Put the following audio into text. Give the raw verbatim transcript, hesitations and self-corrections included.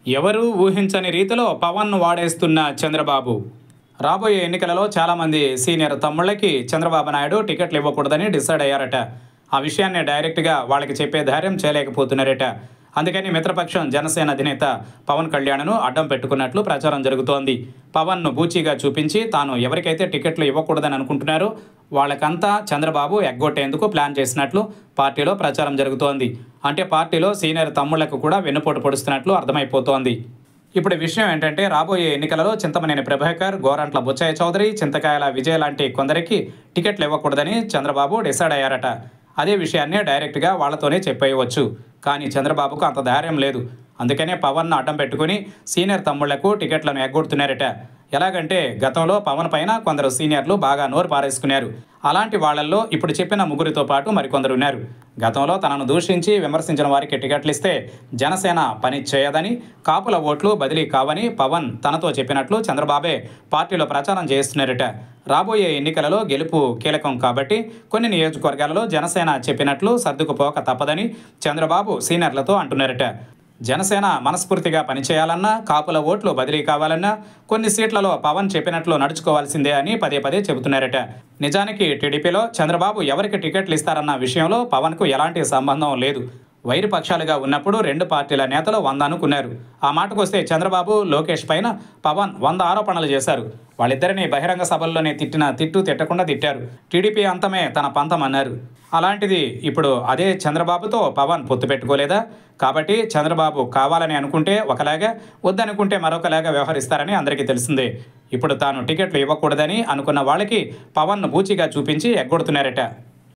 ఎవరూ ఊహించని రీతిలో పవన్ను వాడేస్తున్న చంద్రబాబు. రాబోయే ఎన్నికలలో చాలామంది సీనియర్ తమ్ముళ్ళకి చంద్రబాబు నాయుడు టికెట్లు ఇవ్వకూడదని డిసైడ్ అయ్యారట. ఆ విషయాన్ని డైరెక్ట్గా వాళ్ళకి చెప్పే ధైర్యం చేయలేకపోతున్నారట. అందుకని మిత్రపక్షం జనసేన అధినేత పవన్ కళ్యాణ్ను అడ్డం పెట్టుకున్నట్లు ప్రచారం జరుగుతోంది. పవన్ను బూచీగా చూపించి తాను ఎవరికైతే టికెట్లు ఇవ్వకూడదని అనుకుంటున్నారో వాళ్ళకంతా చంద్రబాబు ఎగ్గొట్టేందుకు ప్లాన్ చేసినట్లు పార్టీలో ప్రచారం జరుగుతోంది. అంటే పార్టీలో సీనియర్ తమ్ముళ్లకు కూడా వెన్నుపోటు పొడుస్తున్నట్లు అర్థమైపోతోంది. ఇప్పుడు విషయం ఏంటంటే రాబోయే ఎన్నికలలో చింతమనేని ప్రభాకర్, గోరంట్ల బుచ్చయ్య చౌదరి, చింతకాయల విజయ్ లాంటి కొందరికి టికెట్లు ఇవ్వకూడదని చంద్రబాబు డిసైడ్ అయ్యారట. అదే విషయాన్ని డైరెక్ట్గా వాళ్లతోనే చెప్పేయవచ్చు. కానీ చంద్రబాబుకు అంత ధైర్యం లేదు. అందుకనే పవన్ను అడ్డం పెట్టుకుని సీనియర్ తమ్ముళ్లకు టికెట్లను ఎగ్గొడుతున్నారట. ఎలాగంటే గతంలో పవన్ పైన కొందరు సీనియర్లు బాగా నోరు పారేసుకున్నారు. అలాంటి వాళ్లల్లో ఇప్పుడు చెప్పిన ముగ్గురితో పాటు మరికొందరు ఉన్నారు. గతంలో తనను దూషించి విమర్శించిన వారికి టికెట్లు ఇస్తే జనసేన పని చేయదని, కాపుల ఓట్లు బదిలీ కావని పవన్ తనతో చెప్పినట్లు చంద్రబాబే పార్టీలో ప్రచారం చేస్తున్నారట. రాబోయే ఎన్నికలలో గెలుపు కీలకం కాబట్టి కొన్ని నియోజకవర్గాలలో జనసేన చెప్పినట్లు సర్దుకుపోక తప్పదని చంద్రబాబు సీనియర్లతో అంటున్నారట. జనసేన మనస్ఫూర్తిగా పనిచేయాలన్నా, కాపుల ఓట్లు బదిలీ కావాలన్నా కొన్ని సీట్లలో పవన్ చెప్పినట్లు నడుచుకోవాల్సిందే అని పదే పదే చెబుతున్నారట. నిజానికి టీడీపీలో చంద్రబాబు ఎవరికి టికెట్లు ఇస్తారన్న విషయంలో పవన్కు ఎలాంటి సంబంధం లేదు. వైరు పక్షాలుగా ఉన్నప్పుడు రెండు పార్టీల నేతలు వంద అనుకున్నారు. ఆ మాటకొస్తే చంద్రబాబు, లోకేష్ పైన పవన్ వంద ఆరోపణలు చేశారు. వాళ్ళిద్దరిని బహిరంగ సభల్లోనే తిట్టిన తిట్టు తిట్టకుండా తిట్టారు. టీడీపీ అంతమే తన పంతం అన్నారు. అలాంటిది ఇప్పుడు అదే చంద్రబాబుతో పవన్ పొత్తు పెట్టుకోలేదా? కాబట్టి చంద్రబాబు కావాలని అనుకుంటే ఒకలాగా, వద్దనుకుంటే మరొకలాగా వ్యవహరిస్తారని అందరికీ తెలిసిందే. ఇప్పుడు తాను టికెట్లు ఇవ్వకూడదని అనుకున్న వాళ్ళకి పవన్ను బూచిగా చూపించి ఎగ్గొడుతున్నారట.